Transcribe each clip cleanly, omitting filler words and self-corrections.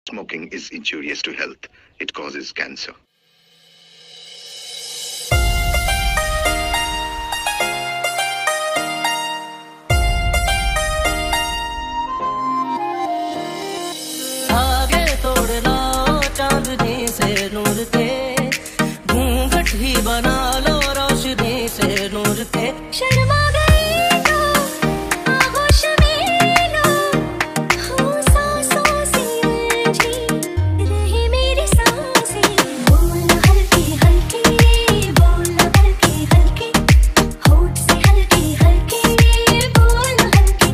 Smoking is injurious to health. It causes cancer. आगे तोड़ना चांदनी से नूर के, घूंघट ही बना लो रोशनी से नूर के। शर्मा गई तो आगोश में लो, हो सांसों से उलझी रहे मेरी सांसें। बोल हल्के हल्के, बोल हल्के हल्के, होठ से हल्के हल्के, बोल हल्के।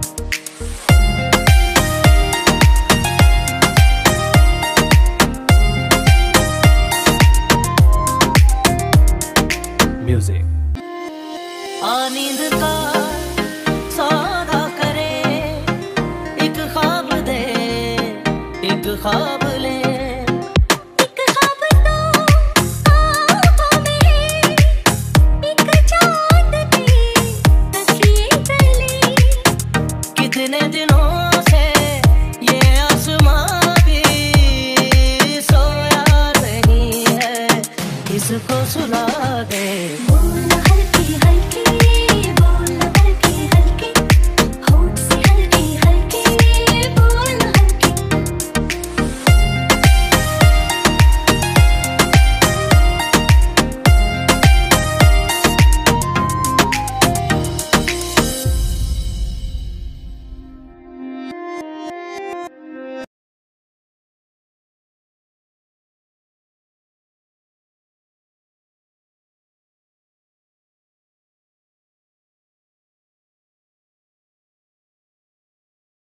म्यूजिक नींद का सौदा करे, एक ख्वाब दे, एक ख्वाब ले। एक ख्वाब तो आँखों में, एक चाँद के तकिए तले। कितने दिनों से ये आसमां भी सोया नहीं है, इसको सुला दे। बोल हल्के हल्के, बोल हल्के हल्के, होठ से हल्के हल्के, बोल हल्के।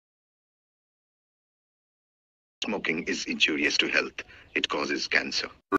Smoking is injurious to health. It causes cancer.